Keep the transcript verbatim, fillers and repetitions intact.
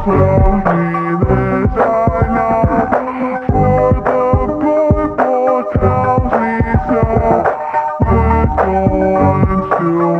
tells me this I know, for the good book tells me so. We're going to